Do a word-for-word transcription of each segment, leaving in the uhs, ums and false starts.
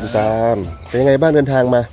ตามเป็นยังไงบ้างเดินทางมา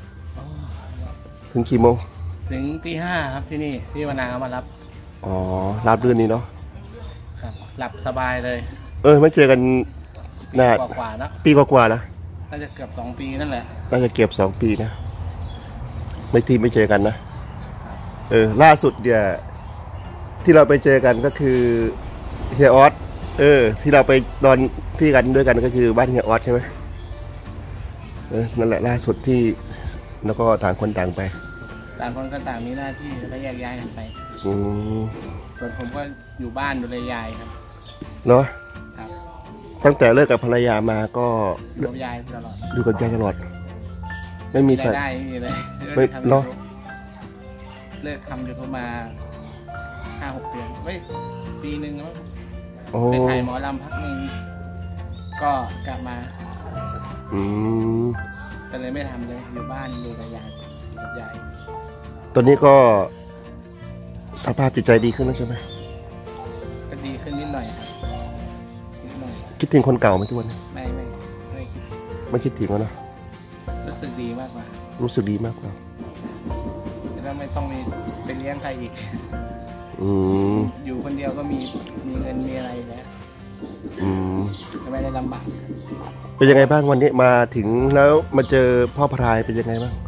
ถึงกี่โมงถึงตีห้าครับที่นี่พี่วนาเอามารับอ๋อรับรื่นนี้เนาะครับหลับสบายเลยเออไม่เจอกันนานกว่าๆนะปีกว่าๆนะน่าจะเกือบสองปีนั่นแหละน่าจะเกือบสองปีนะไม่ทีไม่เจอกันนะเออล่าสุดเนี่ยที่เราไปเจอกันก็คือเฮียออสเออที่เราไปนอนที่กันด้วยกันก็คือบ้านเฮียออสใช่ไหมเออนั่นแหละล่าสุดที่แล้วก็ต่างคนต่างไปต่างคนก็ต่างมีหน้าที่แล้วแยกย้ายกันไปอืมส่วนผมก็อยู่บ้านดูแลยายครับเนาะครับตั้งแต่เลิกกับภรรยามาก็ดูกับยายตลอดดูกับยายตลอดไม่มีได้ไม่มีเลยไม่เนาะเลิกทำยูทูบมาห้าหกเดือนเฮ้ยปีหนึ่งแล้วไปถ่ายหมอลำพักหนึ่งก็กลับมาอืมก็เลยไม่ทำเลยอยู่บ้านดูกับยายกับยายตอนนี้ก็สภาพจิตใจดีขึ้นแล้วใช่ไหมก็ดีขึ้นนิดหน่อยครับนิดหน่อยคิดถึงคนเก่าไหมทุกวันนี้ไม่ไม่ไม่คิดไม่คิดถึงแล้วนะรู้สึกดีมากกว่ารู้สึกดีมากกว่าแล้วไม่ต้องมีเป็นเลี้ยงใครอีกอืมอยู่คนเดียวก็มีมีเงินมีอะไรแล้วอืมไม่ได้ลำบากเป็นยังไงบ้างวันนี้มาถึงแล้วมาเจอพ่อพรายเป็นยังไงบ้าง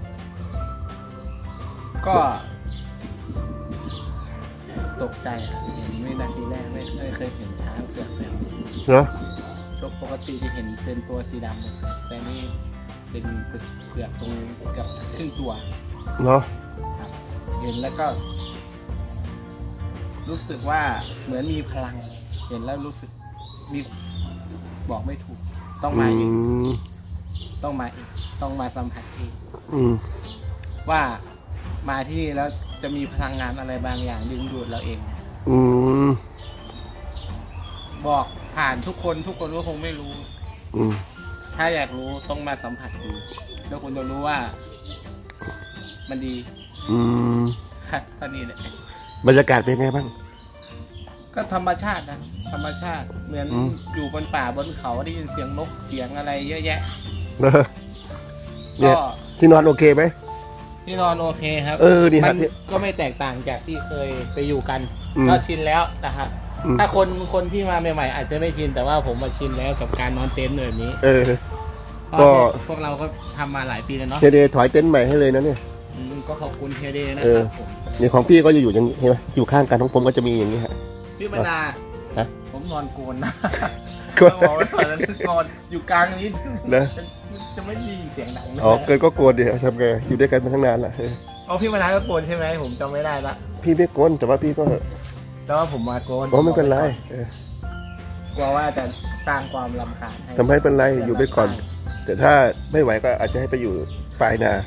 ก็ตกใจเห็นไม่นาทีแรกไม่ไม่เคยเห็นช้างเผือกแบบนี้เนาะปกติจะเห็นเป็นตัวสีดำเลยแต่นี่เป็นเผือกตรงกับครึ่งตัวเนาะเห็นแล้วก็รู้สึกว่าเหมือนมีพลังเห็นแล้วรู้สึกมีบอกไม่ถูกต้องมาอีกต้องมาอีกต้องมาสัมผัสอีกว่ามาที่นี่แล้วจะมีพลังงานอะไรบางอย่างดึงดูดเราเองอืมบอกผ่านทุกคนทุกคนก็คงไม่รู้อืมถ้าอยากรู้ต้องมาสัมผัสดูแล้วคุณจะรู้ว่ามันดีอืมค่ะตอนนี้เนี่ยบรรยากาศเป็นไงบ้างก็ธรรมชาตินะธรรมชาติเหมือนอยู่บนป่าบนเขาได้ยินเสียงนกเสียงอะไรเยอะแยะก็ที่นอนโอเคไหมที่นอนโอเคครับเออดีครับก็ไม่แตกต่างจากที่เคยไปอยู่กันก็ชินแล้วนะครับถ้าคนคนที่มาใหม่ๆอาจจะไม่ชินแต่ว่าผมมาชินแล้วกับการนอนเต็นท์แบบนี้เออก็พวกเราก็ทำมาหลายปีแล้วเนาะเทเดถอยเต็นท์ใหม่ให้เลยนะเนี่ยก็ขอบคุณเทเดนะครับผมนี่ของพี่ก็อยู่อย่างนี้เห็นไหมอยู่ข้างกันของผมก็จะมีอย่างนี้ฮะพี่มนาผมนอนโกนนะก็บอกว่าตอนนั้นนอนอยู่กลางนี้นะจะไม่มีเสียงดังอ๋อเกินก็โกนดิทำไงอยู่ด้วยกันมาตั้งนานละอ๋อพี่มนาก็โกนใช่ไหมผมจำไม่ได้ละพี่ไม่โกนแต่ว่าพี่ก็แต่ว่าผมมาโกนอ๋อไม่เป็นไรกลัวว่าจะสร้างความรำคาญทำให้เป็นไรอยู่ไปก่อนแต่ถ้าไม่ไหวก็อาจจะให้ไปอยู่ปลายนา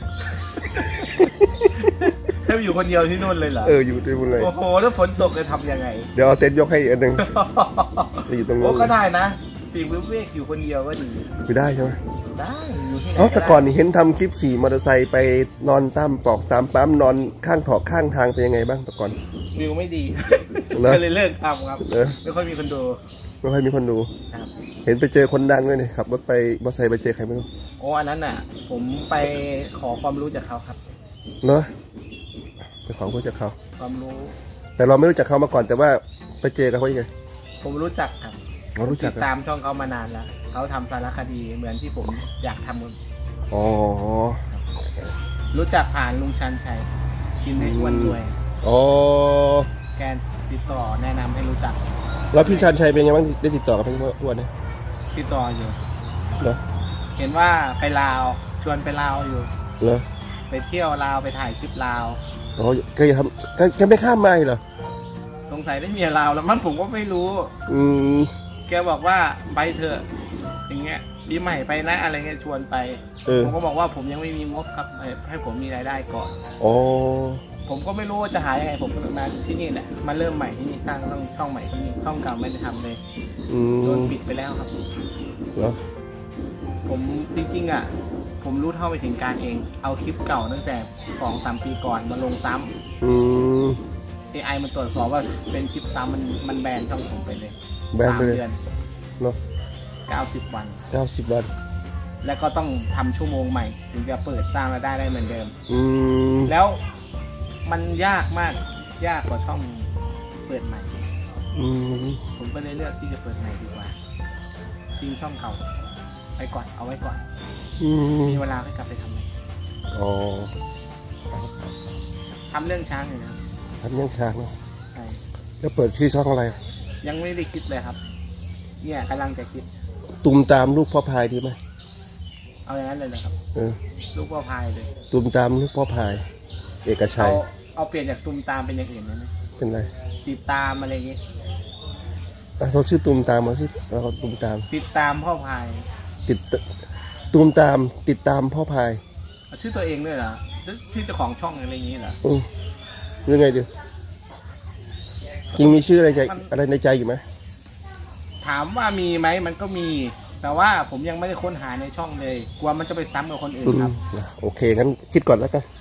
ถ้าอยู่คนเดียวที่นู่นเลยเหรอเอออยู่ที่นู่นเลยโอ้โหถ้าฝนตกจะทำยังไงเดี๋ยวเอาเต็นท์ยกให้อันหนึ่งอยู่ตรงนู้นก็ได้นะปีกเวกอยู่คนเดียวก็ดีอยู่ได้ใช่ไหมได้อยู่ที่ไหนอ๋อแต่ก่อนเห็นทำคลิปขี่มอเตอร์ไซค์ไปนอนตามปอกตามปั๊มนอนข้างถอกข้างทางเป็นยังไงบ้างแต่ก่อนวิวไม่ดีก็เลยเลิกทำครับไม่ค่อยมีคนดูไม่ค่อยมีคนดูเห็นไปเจอคนดังเลยนี่ขับรถไปมอเตอร์ไซค์ไปเจอใครไม่รู้โอ้อันนั้นน่ะผมไปขอความรู้จากเขาครับเนอะไปขอรู้จากเขาความรู้แต่เราไม่รู้จักเขามาก่อนแต่ว่าไปเจอกันเขายังไงผมรู้จักครับเรารู้จักติดตามช่องเขามานานแล้วเขาทำสารคดีเหมือนที่ผมอยากทำมันอ๋อรู้จักผ่านลุงชันชัยกินในอ้วนด้วยอ๋อแกติดต่อแนะนำให้รู้จักแล้วพี่ชันชัยเป็นไงบ้างได้ติดต่อกับพี่อ้วนไหมติดต่ออยู่เหรอเห็นว่าไปลาวชวนไปลาวอยู่เหรอไปเที่ยวลาวไปถ่ายคลิปลาวอ๋อแกจะทำแกจะไม่ข้ามมาเหรอสงสัยได้เมียลาวแล้วมันผมก็ไม่รู้อืมแกบอกว่าไปเถอะอย่างเงี้ยปีใหม่ไปนะอะไรเงี้ยชวนไปผมก็บอกว่าผมยังไม่มีงบครับให้ผมมีรายได้ก่อนโอ้ผมก็ไม่รู้ว่าจะหายังไงผมมาที่นี่แหละมาเริ่มใหม่ที่นี่สร้างช่องใหม่ที่นี่ช่องเก่าไม่ได้ทำเลยโดนปิดไปแล้วครับเหรอผมจริงๆอ่ะผมรู้เท่าไปถึงการเองเอาคลิปเก่าตั้งแต่สองสามปีก่อนมาลงซ้ำอืมเอไอมันตรวจสอบว่าเป็นคลิปซ้ำมันมันแบนช่องผมไปเลยแบนไปเลยเดือนเนาะเก้าสิบวันเก้าสิบวันแล้วก็ต้องทำชั่วโมงใหม่ถึงจะเปิดสร้างรายได้ได้เหมือนเดิมอืมแล้วมันยากมากยากกว่าช่องเปิดใหม่อืมผมก็เลยเลือกที่จะเปิดใหม่ดีกว่าทิ้งช่องเก่าไปก่อนเอาไว้ก่อนอืมมีเวลาให้กลับไปทำใหม่อ๋อทำเรื่องช้างอยู่นะทำยังช้างเนาะใช่จะเปิดชื่อช่องอะไรยังไม่ได้คิดเลยครับเนี่ยกำลังจะคิดตุมตามลูกพ่อพายดีไหมเอาอย่างนั้นเลยนะครับเออลูกพ่อพายเลยตุมตามลูกพ่อพาย เอกชัเอายเอาเปลี่ยนจากตุมตามเป็นอย่างอื่นได้ไหมเป็นไรติดตามอะไรอย่างงี้อ่ะเขาชื่อตุมตามเขาชื่อเราตุมตามติดตามพ่อพายติดตุมตามติดตามพ่อพายเอาชื่อตัวเองด้วยเหรอหรือชื่อเจ้าของช่องอะไรอย่างงี้เหรออืมยังไงดีจริงมีชื่ออะไรใจอะไรในใจอยู่ไหมถามว่ามีไหมมันก็มี แต่ว่าผมยังไม่ได้ค้นหาในช่องเลยกลัวมันจะไปซ้ำกับคนอื่นอืมครับโอเคงั้นคิดก่อนแล้วกัน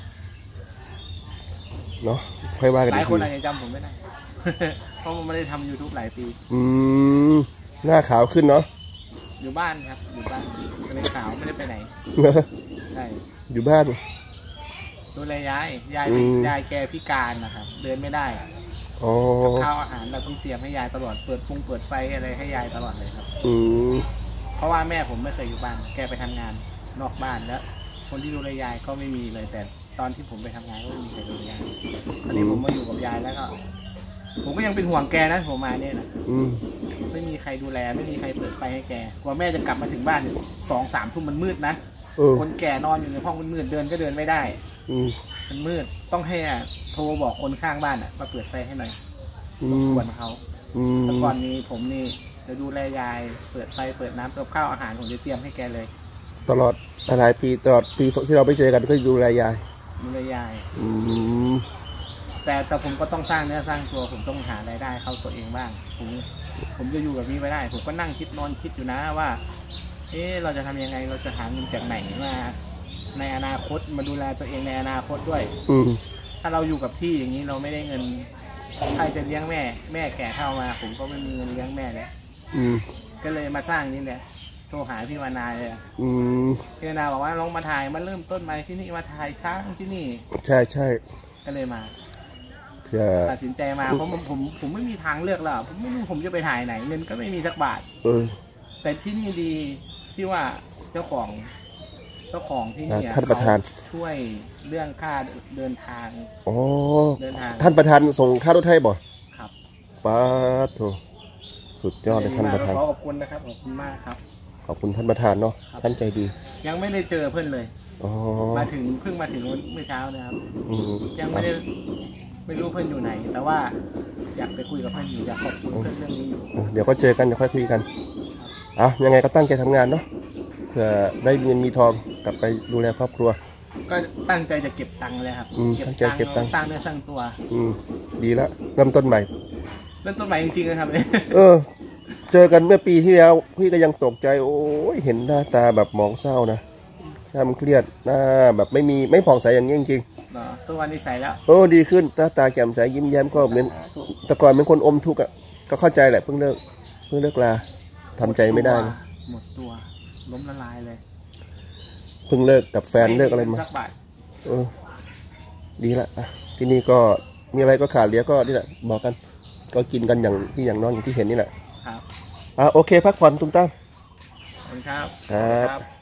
เนาะค่อยว่ากันหอีลายกคนทีอาจจะจำผมไม่ได้ เพราะผมไม่ได้ทำ YouTube หลายปีอืมหน้าขาวขึ้นเนาะอยู่บ้านครับอยู่บ้านไม่ได้ขาวไม่ได้ไปไหนใช่อยู่บ้านดูแลยายยายอืมยายแกพิการนะครับเดินไม่ได้อ๋อข้าวอาหารเราต้องเตรียมให้ยายตลอดเปิดพุงเปิดไฟอะไรให้ยายตลอดเลยครับอืมเพราะว่าแม่ผมไม่เคยอยู่บ้านแกไปทำงานนอกบ้านแล้ว คนที่ดูแลยายก็ไม่มีเลยแต่ตอนที่ผมไปทำงานก็ไม่มีใครดูแลยายตอนนี้ผมมาอยู่กับยายแล้วก็ ผมก็ยังเป็นห่วงแกนะผมมาเนี่ยนะอืมไม่มีใครดูแลไม่มีใครเปิดไฟให้แกกว่าแม่จะกลับมาถึงบ้านสองสามทุ่มมันมืดนะเออคนแก่นอนอยู่ในห้องมืดๆเดินก็เดินไม่ได้อืมมันมืดต้องให้อ่ะโทรบอกคนข้างบ้านอ่ะมาเปิดไฟให้หน่อยอืรบมกวนเขาอืมแต่ก่อนนี้ผมนี่จะดูแลยายเปิดไฟเปิดน้ำกับข้าวอาหารผมจะเตรียมให้แกเลยตลอดหลายปีตลอดปีที่เราไปเจอกันก็ดูแลยายดูแลยายอืมแต่แต่ผมก็ต้องสร้างเนื้อสร้างตัวผมต้องหารายได้เข้าตัวเองบ้างผมผมจะอยู่แบบนี้ไม่ได้ ผมก็นั่งคิดนอนคิดอยู่นะว่า เอ๊ะเราจะทำยังไงเราจะหาเงินจากไหนมาในอนาคตมาดูแลตัวเองในอนาคตด้วยอืมถ้าเราอยู่กับที่อย่างนี้เราไม่ได้เงินใครจะเลี้ยงแม่ แม่แก่เข้ามา ผมก็ไม่มีเงินเลี้ยงแม่แล้วอืมก็เลยมาสร้างนี่แหละโทรหาพี่วานาเลยอะอืมพี่วานาบอกว่าลองมาถ่ายมาเริ่มต้นมาที่นี่มาถ่ายช้างที่นี่ใช่ใช่ก็เลยมาเพื่อตัดสินใจมาเพราะผมผมผมไม่มีทางเลือกแล้วผมไม่รู้ผมจะไปถ่ายไหน เงินก็ไม่มีสักบาทเออแต่ที่นี่ดีที่ว่าเจ้าของ เจ้าของที่นี่อะท่านประธานเขช่วยเรื่องค่าเดินทางอ๋อเดินทางท่านประธานส่งค่ารถให้บ่ครับป้าดโถสุดยอดเลยท่านประธานขอขอบคุณนะครับขอบคุณมากครับขอบคุณท่านประธานเนาะครับท่านใจดียังไม่ได้เจอเพื่อนเลยอ๋อมาถึงเพิ่งมาถึงเมื่อเช้านะครับอืมยังไม่ได้ไม่รู้เพื่อนอยู่ไหน แต่ว่าอยากไปคุยกับเพื่อนอยู่อยากขอบคุณเพื่อนเรื่องนี้อยู่เออเดี๋ยวก็เจอกันเดี๋ยวค่อยคุยกันอ่ะยังไงก็ตั้งใจทำงานเนาะเพื่อได้เงินมีทองกลับไปดูแลครอบครัวก็ตั้งใจจะเก็บตังค์เลยครับอืมตั้งใจเก็บตังค์สร้างเนื้อสร้างตัวอืมดีแล้วเริ่มต้นใหม่เริ่มต้นใหม่จริงๆนะครับเออ เจอกันเมื่อปีที่แล้วพี่ก็ยังตกใจ โอ้ยเห็นหน้าตาแบบหมองเศร้านะหน้ามันเครียดหน้าแบบไม่มีไม่ผ่องใสอย่างนี้จริงเนาะตัววันนี้ใส่แล้วๆโอ้ดีขึ้นหน้าตาแจ่มใสยิ้มแย้มก็เหมือนแต่ก่อนเป็นคนอมทุกข์อ่ะก็เข้าใจแหละเพิ่งเลิกเพิ่งเลิกลาทำใจไม่ได้นะหมดตัวล้มละลายเลยเพิ่งเลิกกับแฟนเลิกอะไรมาสักบาทเออดีละอ่ะที่นี่ก็มีอะไรก็ขาดเหลือก็นี่แหละบอกกัน ก็กินกันอย่างที่อย่างน้องอย่างที่เห็นนี่แหละครับอ่ะโอเคพักผ่อนตุ้มตั้มขอบคุณครับครับ